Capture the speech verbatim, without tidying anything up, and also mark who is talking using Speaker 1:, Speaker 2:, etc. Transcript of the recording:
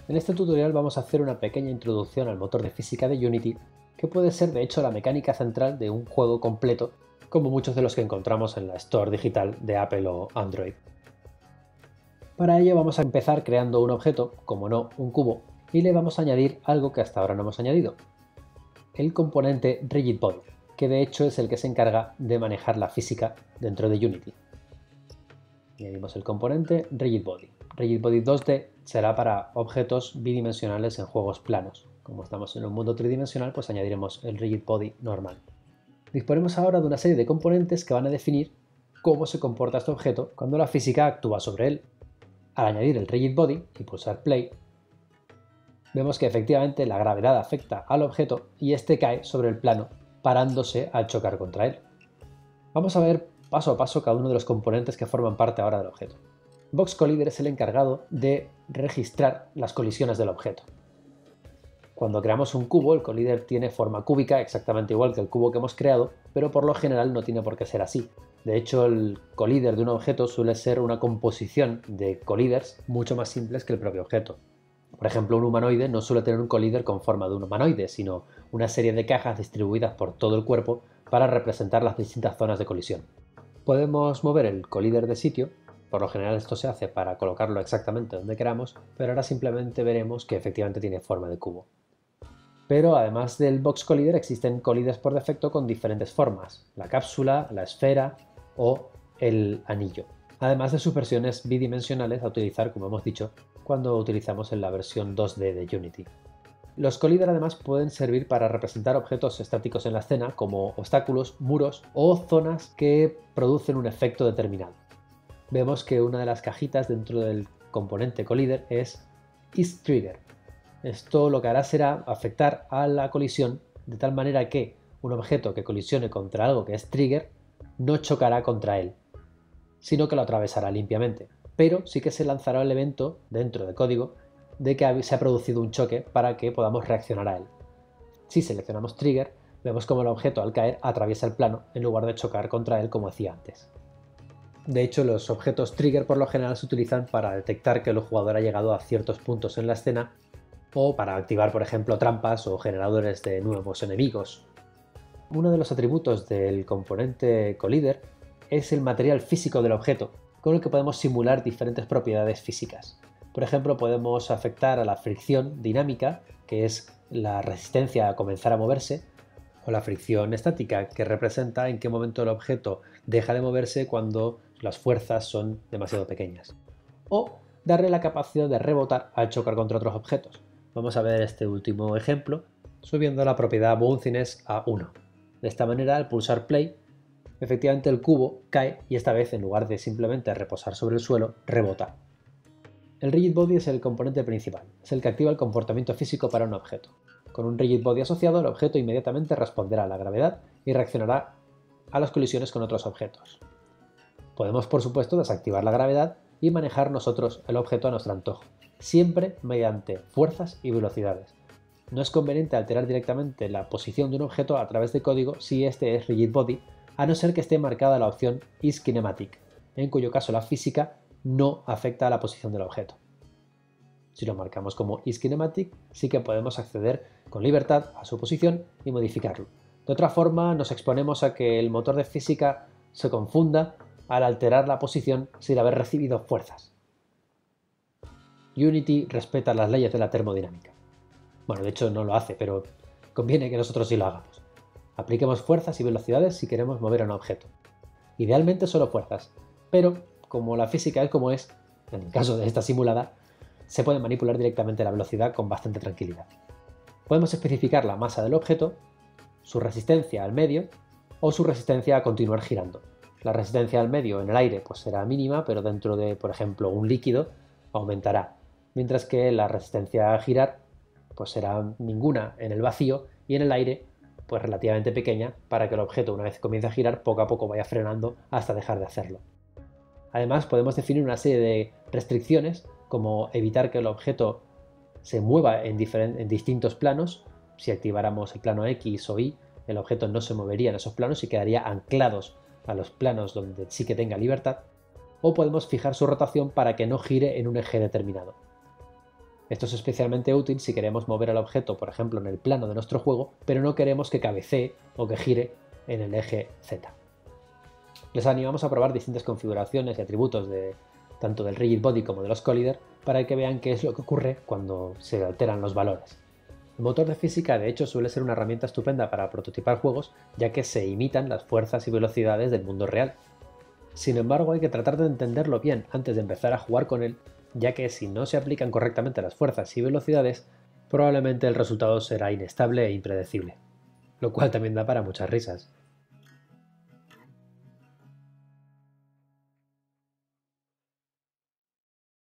Speaker 1: En este tutorial vamos a hacer una pequeña introducción al motor de física de Unity, que puede ser de hecho la mecánica central de un juego completo, como muchos de los que encontramos en la Store digital de Apple o Android. Para ello vamos a empezar creando un objeto, como no, un cubo, y le vamos a añadir algo que hasta ahora no hemos añadido, el componente Rigid Body, que de hecho es el que se encarga de manejar la física dentro de Unity. Añadimos el componente Rigid Body. Rigid Body dos D será para objetos bidimensionales en juegos planos. Como estamos en un mundo tridimensional, pues añadiremos el Rigid Body normal. Disponemos ahora de una serie de componentes que van a definir cómo se comporta este objeto cuando la física actúa sobre él. Al añadir el Rigid Body y pulsar Play, vemos que efectivamente la gravedad afecta al objeto y este cae sobre el plano, parándose al chocar contra él. Vamos a ver paso a paso cada uno de los componentes que forman parte ahora del objeto. Box Collider es el encargado de registrar las colisiones del objeto. Cuando creamos un cubo, el Collider tiene forma cúbica, exactamente igual que el cubo que hemos creado, pero por lo general no tiene por qué ser así. De hecho, el Collider de un objeto suele ser una composición de Colliders mucho más simples que el propio objeto. Por ejemplo, un humanoide no suele tener un Collider con forma de un humanoide, sino una serie de cajas distribuidas por todo el cuerpo para representar las distintas zonas de colisión. Podemos mover el Collider de sitio. Por lo general esto se hace para colocarlo exactamente donde queramos, pero ahora simplemente veremos que efectivamente tiene forma de cubo. Pero además del Box Collider existen Colliders por defecto con diferentes formas, la cápsula, la esfera o el anillo, además de sus versiones bidimensionales a utilizar, como hemos dicho, cuando utilizamos en la versión dos D de Unity. Los Collider además pueden servir para representar objetos estáticos en la escena como obstáculos, muros o zonas que producen un efecto determinado. Vemos que una de las cajitas dentro del componente Collider es isTrigger. Esto lo que hará será afectar a la colisión de tal manera que un objeto que colisione contra algo que es trigger no chocará contra él, sino que lo atravesará limpiamente, pero sí que se lanzará el evento dentro del código de que se ha producido un choque para que podamos reaccionar a él. Si seleccionamos trigger, vemos como el objeto al caer atraviesa el plano en lugar de chocar contra él como decía antes. De hecho, los objetos trigger por lo general se utilizan para detectar que el jugador ha llegado a ciertos puntos en la escena o para activar, por ejemplo, trampas o generadores de nuevos enemigos. Uno de los atributos del componente Collider es el material físico del objeto, con el que podemos simular diferentes propiedades físicas. Por ejemplo, podemos afectar a la fricción dinámica, que es la resistencia a comenzar a moverse, o la fricción estática, que representa en qué momento el objeto deja de moverse cuando las fuerzas son demasiado pequeñas. O darle la capacidad de rebotar al chocar contra otros objetos. Vamos a ver este último ejemplo subiendo la propiedad Bounciness a uno. De esta manera, al pulsar Play, efectivamente el cubo cae y esta vez, en lugar de simplemente reposar sobre el suelo, rebota. El Rigid Body es el componente principal, es el que activa el comportamiento físico para un objeto. Con un Rigid Body asociado, el objeto inmediatamente responderá a la gravedad y reaccionará a las colisiones con otros objetos. Podemos, por supuesto, desactivar la gravedad y manejar nosotros el objeto a nuestro antojo, siempre mediante fuerzas y velocidades. No es conveniente alterar directamente la posición de un objeto a través de código si este es Rigid Body, a no ser que esté marcada la opción isKinematic, en cuyo caso la física no afecta a la posición del objeto. Si lo marcamos como isKinematic, sí que podemos acceder con libertad a su posición y modificarlo. De otra forma, nos exponemos a que el motor de física se confunda al alterar la posición sin haber recibido fuerzas. Unity respeta las leyes de la termodinámica. Bueno, de hecho no lo hace, pero conviene que nosotros sí lo hagamos. Apliquemos fuerzas y velocidades si queremos mover a un objeto. Idealmente solo fuerzas, pero como la física es como es, en el caso de esta simulada, se puede manipular directamente la velocidad con bastante tranquilidad. Podemos especificar la masa del objeto, su resistencia al medio o su resistencia a continuar girando. La resistencia al medio en el aire pues será mínima, pero dentro de, por ejemplo, un líquido aumentará, mientras que la resistencia a girar pues será ninguna en el vacío y en el aire pues relativamente pequeña para que el objeto, una vez comience a girar, poco a poco vaya frenando hasta dejar de hacerlo. Además, podemos definir una serie de restricciones como evitar que el objeto se mueva en, en distintos planos. Si activáramos el plano X o Y, el objeto no se movería en esos planos y quedaría anclados a los planos donde sí que tenga libertad. O podemos fijar su rotación para que no gire en un eje determinado. Esto es especialmente útil si queremos mover al objeto, por ejemplo, en el plano de nuestro juego, pero no queremos que cabecee o que gire en el eje Z. Les animamos a probar distintas configuraciones y atributos de, tanto del Rigid Body como de los Collider para que vean qué es lo que ocurre cuando se alteran los valores. El motor de física de hecho suele ser una herramienta estupenda para prototipar juegos, ya que se imitan las fuerzas y velocidades del mundo real. Sin embargo, hay que tratar de entenderlo bien antes de empezar a jugar con él, ya que si no se aplican correctamente las fuerzas y velocidades, probablemente el resultado será inestable e impredecible, lo cual también da para muchas risas.